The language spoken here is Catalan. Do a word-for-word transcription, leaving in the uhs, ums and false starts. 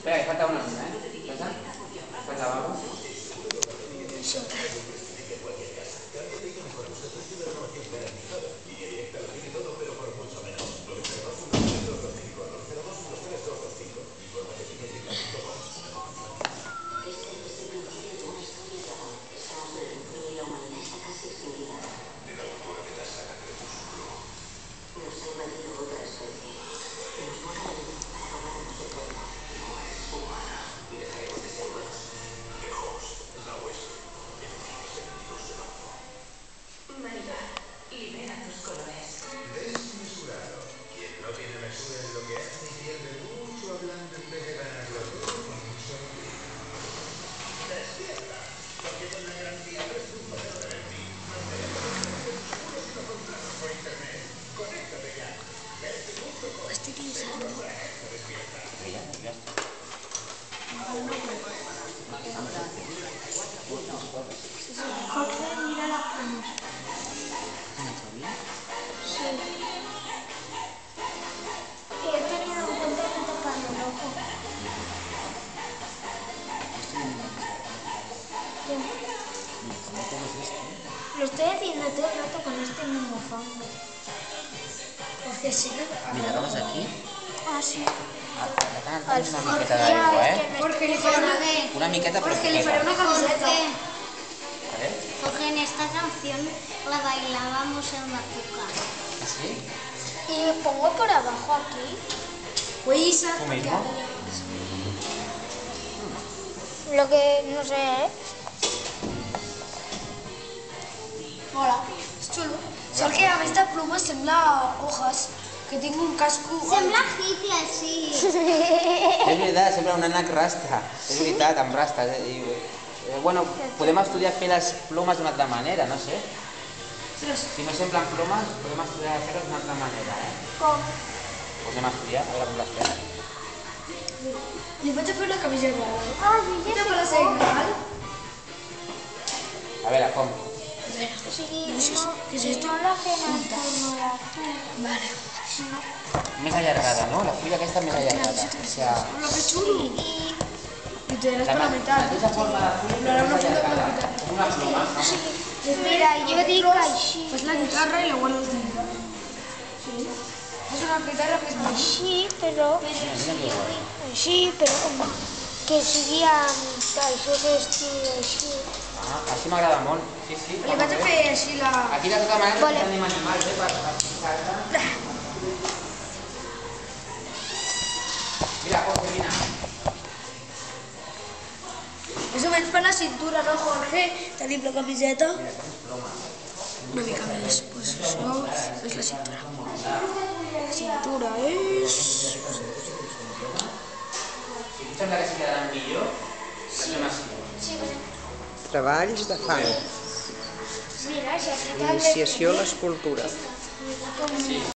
Espera, que falta una mina, ¿eh? ¿Pasa? ¿Falta algo? Sí. Jorge, mira las manos. Sí. Y he tenido un cuenta que tocarme el ojo. Lo estoy haciendo todo el rato con este mismo fango. Porque sí. Mira, vamos aquí. Ah, sí. Una miqueta d'aigua, eh? Porque le faré una de... Una miqueta però Porque le faré una camiseta. Jorge, Porque en esta canción la bailábamos en Batuca. ¿así? Y lo pongo por abajo aquí. Pues ¿Tú mismo? Lo que no sé, ¿eh? Hola. És xulo. Saps que aquesta pluma sembla hojas, que tinc un casco... Sembla Hitler, sí. És veritat, sembla un ànec rasta. És veritat, amb rastes. Eh? I, eh, bueno, podem estudiar fer les plomes d'una altra manera, no sé. Si no semblen plomes, podem estudiar fer-les d'una altra manera, eh? Com? Pues anem a estudiar, a veure com les fem. Li vaig a fer una camiseta. Ah, sí, ja Mira, me la sé sé, com. ¿vale? A veure, com? O sigui, ¿Qué es esto? no la fem no la fem. Vale. Més allargada, no? La fulla aquesta més allargada. O sea, Hola, qué chulo. I Y te eres la para ma- metal. mateixa forma de fulla, Però però una més funda per allargada. metal. Com una ploma, no? mira, jo dic així. Pues la guitarra y la guardas dentro. Sí. Es una guitarra que es más... Així, però... Mira, mira que guai. Així, però... Que sigui amb... Que això s'estili així. Ah, així m'agrada molt. Sí, sí. Le vaig a fer així la... Aquí de tota manera Vale. tenim animals, eh, per per fixar-te. Mira, Jorge, mira. Més o menys per la cintura, no, Jorge? Tenim la camiseta. Una mica més. Pues això és la cintura. La cintura és... Si et sembla que s'hi quedaran millor, fem així. Treballs de fang, Mira, ja iniciació a l'escultura. Sí.